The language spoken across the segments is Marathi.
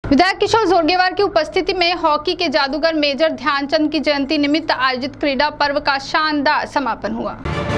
विधायक किशोर जोरगेवार की उपस्थिति में हॉकी के जादूगर मेजर ध्यानचंद की जयंती निमित्त आयोजित क्रीड़ा पर्व का शानदार समापन हुआ।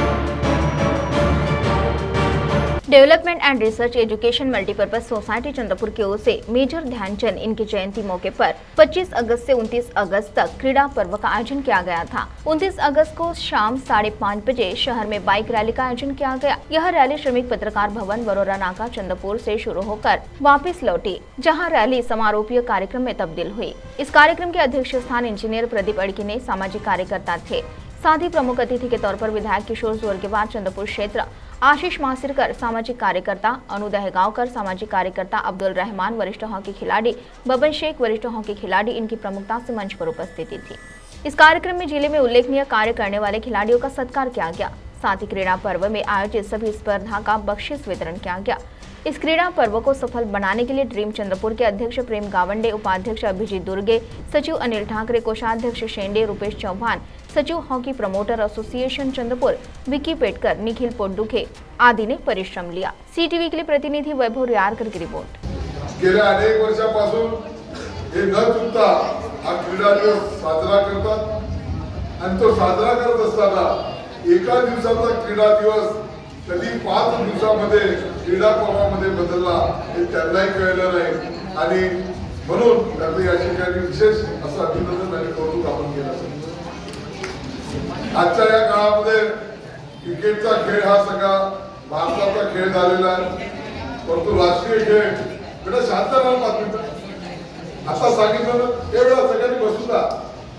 Development and research education multipurpose society Chandrapur की ओर से मेजर ध्यानचंद इनकी जयंती मौके पर 25 अगस्त से 29 अगस्त तक क्रीड़ा पर्व का आयोजन किया गया था। 29 अगस्त को शाम 5:30 बजे शहर में बाइक रैली का आयोजन किया गया। यह रैली श्रमिक पत्रकार भवन बरोरा नाका चंद्रपुर से शुरू होकर वापस लौटी, जहाँ रैली समारोपीय कार्यक्रम में तब्दील हुई। इस कार्यक्रम के अध्यक्ष स्थान इंजीनियर प्रदीप अड़की ने सामाजिक कार्यकर्ता थे। साथ ही प्रमुख अतिथि के तौर पर विधायक किशोर जोरगेवार चंद्रपुर क्षेत्र, आशीष मासिरकर सामाजिक कार्यकर्ता, अनु दहगांवकर सामाजिक कार्यकर्ता, अब्दुल रहमान वरिष्ठ हॉकी खिलाड़ी, बबन शेख वरिष्ठ हॉकी खिलाड़ी इनकी प्रमुखता से मंच पर उपस्थिति थी। इस कार्यक्रम में जिले में उल्लेखनीय कार्य करने वाले खिलाड़ियों का सत्कार किया गया। साथ ही क्रीड़ा पर्व में आयोजित सभी स्पर्धा का बख्शीश वितरण किया गया। इस क्रीड़ा पर्व को सफल बनाने के लिए ड्रीम चंद्रपुर के अध्यक्ष प्रेम गावंडे, उपाध्यक्ष अभिजीत दुर्गे, सचिव अनिल ठाकरे, कोषाध्यक्ष शेंडे, रुपेश चौहान, सचिव hockey promoter association Chandrapur Vicky Petkar, Nikhil Poddukhe आदि ने परिश्रम लिया। सीटीवी के लिए प्रतिनिधि वैभव रियारकर की रिपोर्ट। गेल्या अनेक वर्षापासून हे न चुकता हा क्रीडा दिवस साजरा करतात आणि तो साजरा करत असताना एका दिवसाचा क्रीडा दिवस कधी 5 दिवसामध्ये क्रीडा पर्वामध्ये बदलला हे त्यांनाही कळलं नाही आणि म्हणून त्यांनी या ठिकाणी विशेष असं अभिनंदन आणि कौतुक आपण केलं। आजच्या या काळामध्ये क्रिकेटचा खेळ हा सगळा भारताचा खेळ झालेला आहे, परंतु राष्ट्रीय खेळ बेटा शांत राहा बातमी आता सांगितलं त्यावेळेला सगळ्यांनी बसून राहा,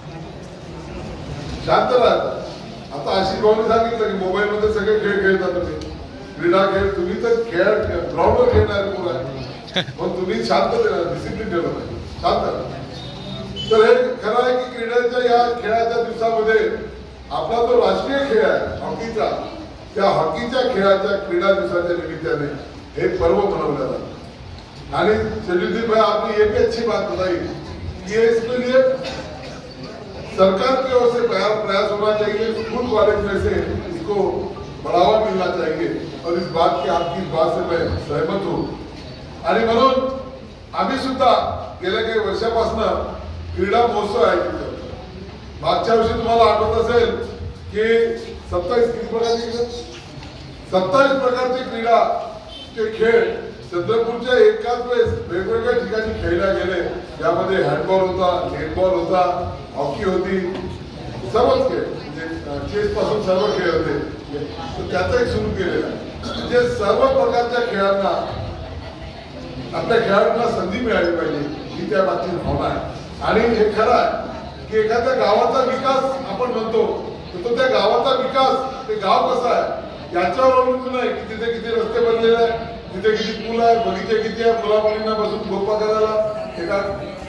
शांत राहा। आता आशिष भाऊने सांगितलं की मोबाईल मध्ये सगळे खेळ खेळता तुम्ही, क्रीडा खेळ तुम्ही तर खेळ ग्राउंडवर खेळणार पोरं आहे, पण तुम्ही शांत राहा, डिसिप्लिन ठेवलं पाहिजे, शांत राहा। तर हे खरं आहे की क्रीडेच्या या खेळाच्या दिवसामध्ये आपला जो राष्ट्रीय खेळ आहे हॉकीचा, त्या हॉकीच्या खेळाच्या क्रीडा दिवसाच्या निमित्ताने हे पर्व मनवलं जातं। आणि संजीव भाई आपने ये भी अच्छी बात बताई कि इसके लिए सरकार की ओर से प्रयास होना चाहिए, स्कूल कॉलेज में से इसको बढ़ावा मिलना चाहिए और इस बात की आपकी बात से मैं सहमत हूँ। आणि म्हणून आम्ही सुद्धा गेल्या काही वर्षापासून क्रीडा महोत्सव आयोजित करतो। मागच्या वर्षी तुम्हाला आठवत असेल की 27 प्रकारचे क्रीडा ते खेळ चंद्रपूरच्या एकाच वेळेस वेगवेगळ्या ठिकाणी खेळले गेले। यामध्ये हँडबॉल होता, नेटबॉल होता, हॉकी होती, सर्वच खेळ म्हणजे चेस पासून सर्व खेळ होते। तर त्याचं एक सुरू केलेलं आहे म्हणजे सर्व प्रकारच्या खेळांना आपल्या खेळाडूंना संधी मिळाली पाहिजे ही त्या बाबतीत भावना आहे। आणि हे खरं आहे की एखाद्या गावाचा विकास आपण म्हणतो तर तो त्या गावाचा विकास ते गाव कसं आहे याच्यावर अवलंबून आहे की तिथे किती रस्ते बनलेले आहेत, तिथे किती पूल आहे, बगीचे किती आहे, मुला मुलींना बसून गोपा करायला एका